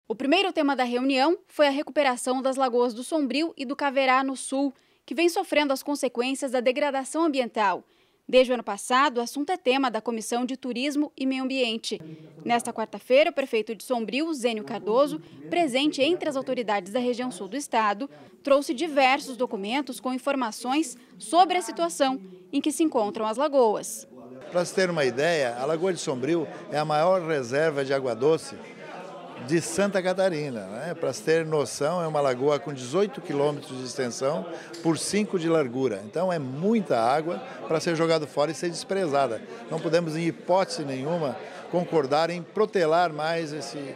O primeiro tema da reunião foi a recuperação das lagoas do Sombrio e do Caverá, no sul, que vem sofrendo as consequências da degradação ambiental. Desde o ano passado, o assunto é tema da Comissão de Turismo e Meio Ambiente. Nesta quarta-feira, o prefeito de Sombrio, Zênio Cardoso, presente entre as autoridades da região sul do estado, trouxe diversos documentos com informações sobre a situação em que se encontram as lagoas. Para se ter uma ideia, a Lagoa de Sombrio é a maior reserva de água doce de Santa Catarina, né? Para se ter noção, é uma lagoa com 18 quilômetros de extensão por 5 de largura. Então é muita água para ser jogada fora e ser desprezada. Não podemos, em hipótese nenhuma, concordar em protelar mais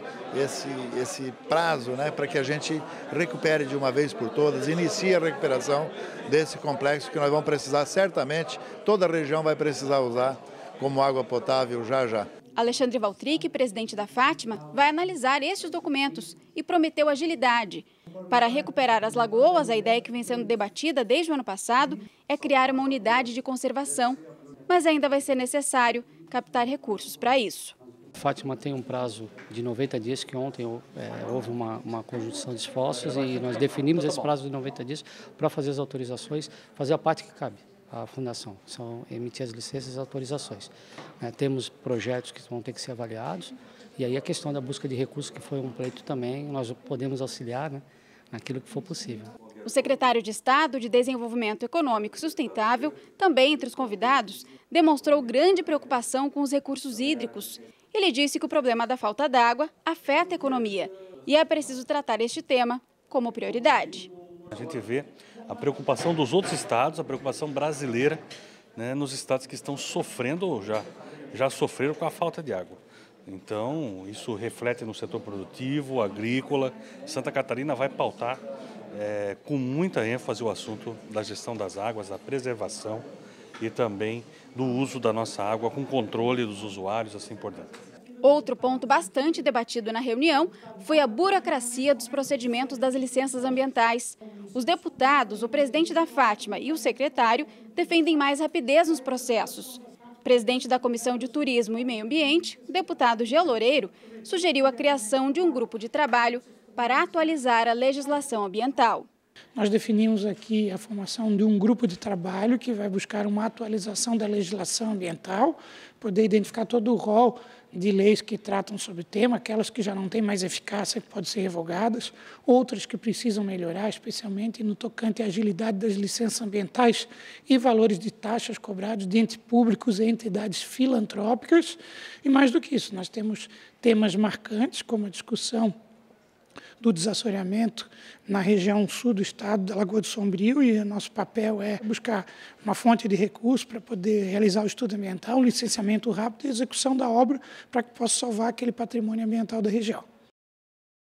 esse prazo, né? Para que a gente recupere de uma vez por todas, inicie a recuperação desse complexo que nós vamos precisar certamente, toda a região vai precisar usar como água potável já. Alexandre Valtric, presidente da Fátima, vai analisar estes documentos e prometeu agilidade. Para recuperar as lagoas, a ideia que vem sendo debatida desde o ano passado é criar uma unidade de conservação, mas ainda vai ser necessário captar recursos para isso. Fátima tem um prazo de 90 dias, que ontem houve uma conjunção de esforços e nós definimos esse prazo de 90 dias para fazer as autorizações, fazer a parte que cabe à Fundação, são emitir as licenças e as autorizações. Temos projetos que vão ter que ser avaliados e aí a questão da busca de recursos, que foi um pleito também, nós podemos auxiliar, né, naquilo que for possível. O secretário de Estado de Desenvolvimento Econômico e Sustentável, também entre os convidados, demonstrou grande preocupação com os recursos hídricos. Ele disse que o problema da falta d'água afeta a economia e é preciso tratar este tema como prioridade. A gente vê a preocupação dos outros estados, a preocupação brasileira, né, nos estados que estão sofrendo ou já sofreram com a falta de água. Então, isso reflete no setor produtivo, agrícola. Santa Catarina vai pautar com muita ênfase o assunto da gestão das águas, da preservação e também do uso da nossa água com controle dos usuários, assim por diante. Outro ponto bastante debatido na reunião foi a burocracia dos procedimentos das licenças ambientais. Os deputados, o presidente da Fátima e o secretário defendem mais rapidez nos processos. O presidente da Comissão de Turismo e Meio Ambiente, o deputado Jean Loureiro, sugeriu a criação de um grupo de trabalho para atualizar a legislação ambiental. Nós definimos aqui a formação de um grupo de trabalho que vai buscar uma atualização da legislação ambiental, poder identificar todo o rol de leis que tratam sobre o tema, aquelas que já não têm mais eficácia, que podem ser revogadas, outras que precisam melhorar, especialmente no tocante à agilidade das licenças ambientais e valores de taxas cobrados de entes públicos e entidades filantrópicas. E mais do que isso, nós temos temas marcantes, como a discussão do desassoreamento na região sul do estado, da Lagoa do Sombrio, e nosso papel é buscar uma fonte de recursos para poder realizar o estudo ambiental, um licenciamento rápido e execução da obra para que possa salvar aquele patrimônio ambiental da região.